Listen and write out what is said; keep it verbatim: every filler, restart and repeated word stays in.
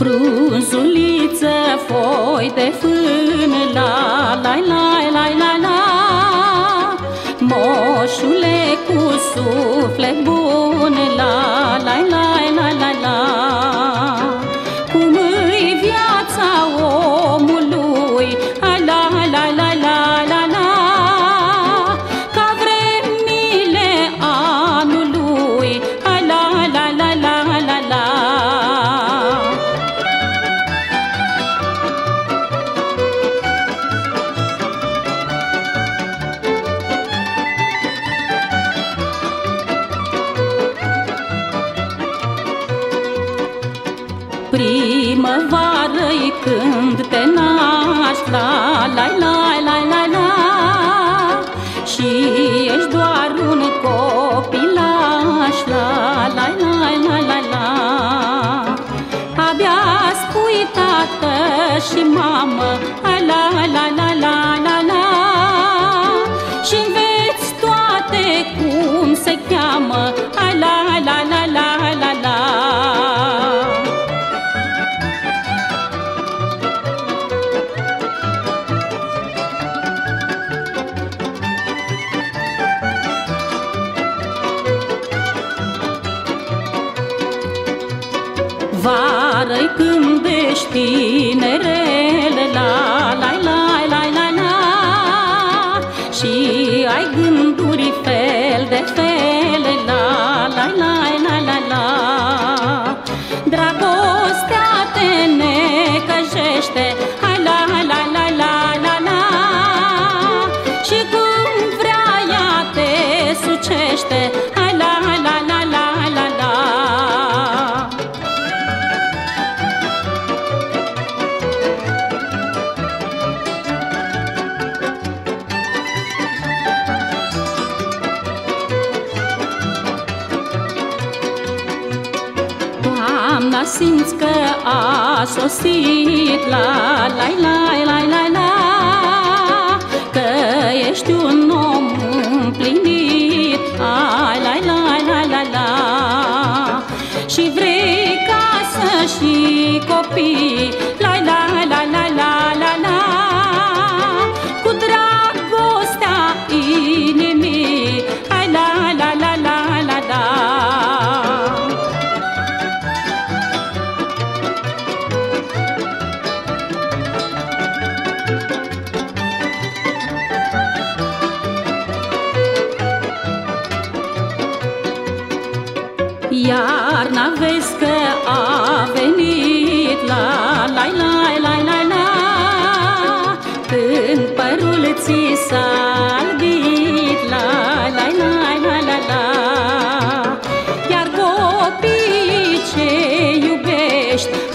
frunzuliță, foi de fân, la la la la la la. Moșule cu suflet bun, la la la la la la. Cum-i viața omului, la la la la la la. Ca vremile anului, la la la la la la. Primăvară-i când te naști, la la la la la la. Și ești doar un copilaș, la la la la la la. Abia spui tată și mamă, la la la la la la. Și înveți toate cum se cheamă, la la la la la la. Vară-i când ești tinerele, la la la la la la. Și ai gânduri fel de fel, la la la la la la. Dragostea te necăjește, la la la la la la. Și când vrea ea te sucește, la la la la la la. Doamna, simți că a sosit, la la la la la la. Că ești un om împlinit, la la la la la la. Și vrei casă și copii, la la la la la la la. Cu dragostea inimii, la la la la la la la. Iarna vezi că a venit, la la la la la la. Când părul ți s-a albit, la la la la la la. Iar copiii ce iubești,